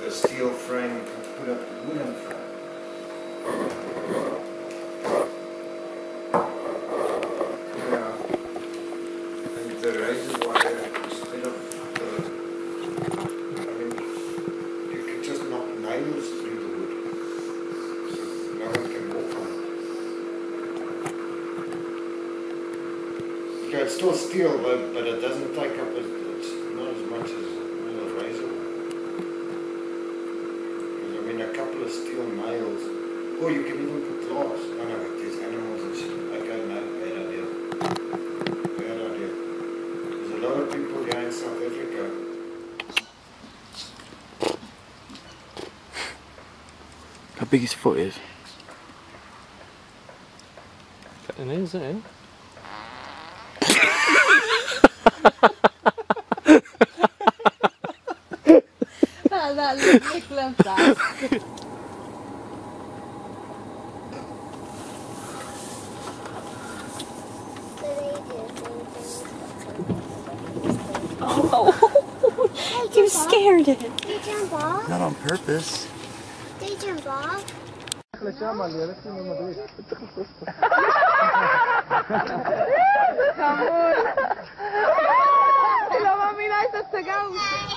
a steel frame, you can put up a wooden frame. Yeah. And the razor wire, instead of I mean, you could just knock nails through the wood, so no one can walk on it. Okay, it's still steel, but it doesn't take up it's not as much as a razor wire. I mean, a couple of steel nails, or you can even put glass. Oh no, there's animals and shit. Okay, no, bad idea. Bad idea. There's a lot of people here in South Africa. How big his foot is? It is, isn't it? That little fast. Oh, you scared it. Did you jump off? Not on purpose. Did you jump off? Come on. Lo mami na sa sagaw.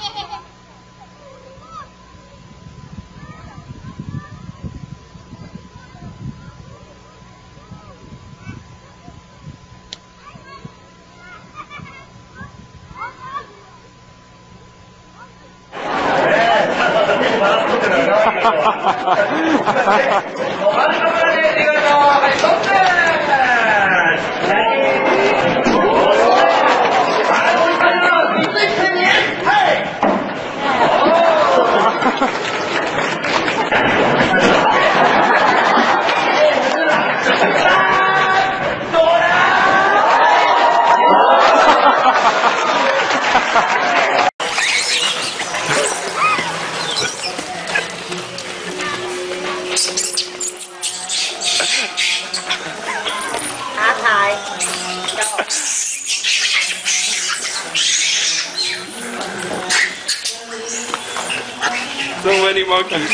So many monkeys.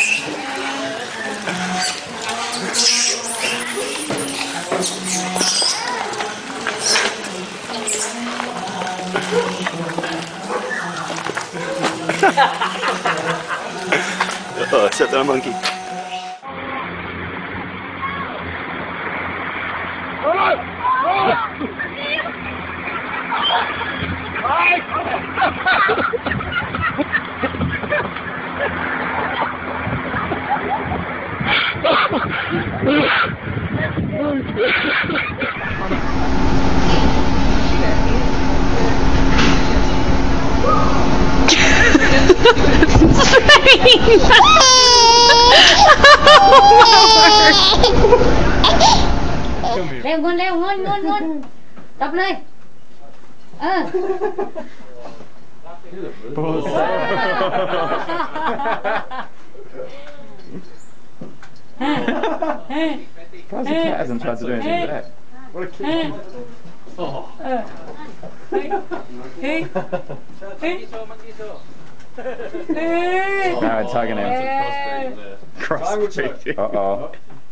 Oh, except that a monkey. Leo ngon. Tập lên. Surprised the cat hasn't tried to do anything with that. What a kid. Oh. Now it's tugging him. Crossbreed. Uh-oh.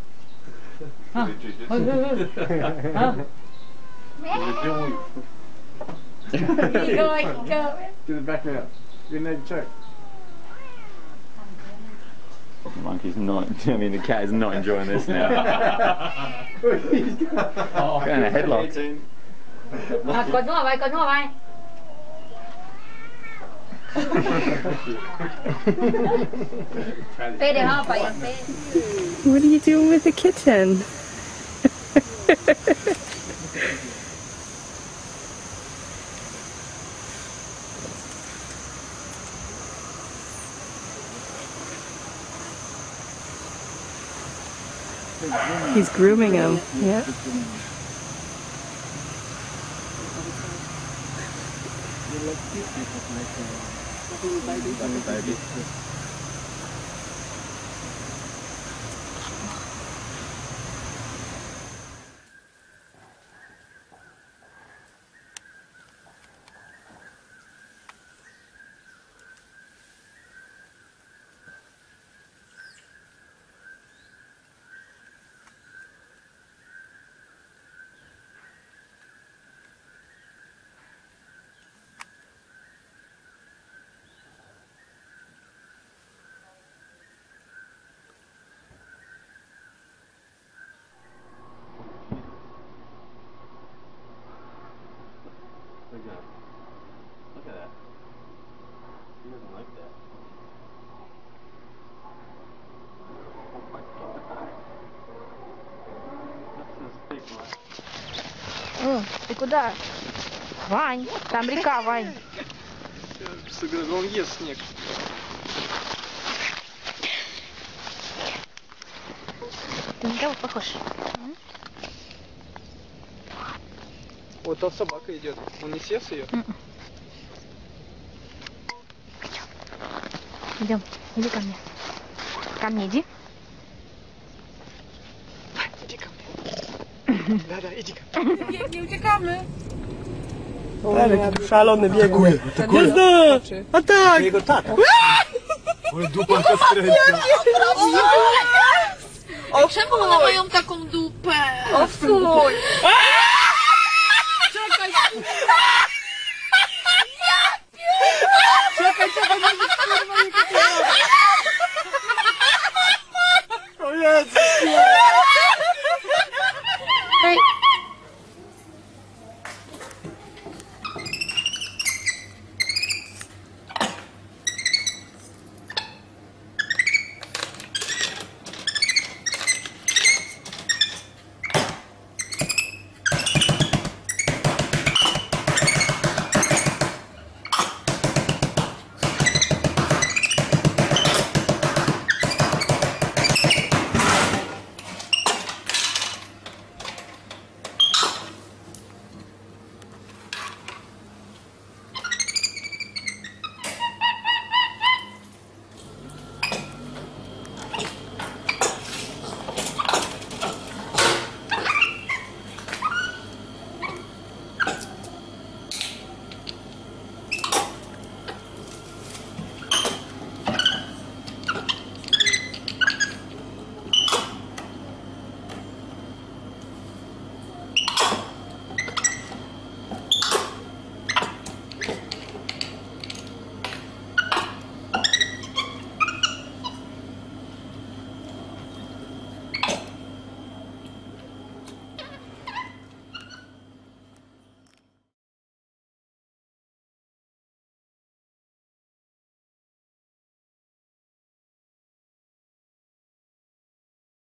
Go. Get it back now. Get an egg check. The monkey's not, I mean the cat is not enjoying this now. Going in a headlock. Cột nó vào vai. Phê được không? Phải phê. What are you doing with the kitten? He's grooming him. Yeah. Ты куда? Вань, там река, Вань. Он ест снег. Ты на кого похож? Вот та собака идет. Он не съест ее? Идем, иди ко мне. Ко мне иди. Иди ко мне. Да, иди ко мне. Nie uciekamy. Ale szalony biegnie. Jazda! A tak! Jego tata. Ale dupa to skręca. O, czemu one mają taką dupę? O, fuj. Czekaj. O Jezu!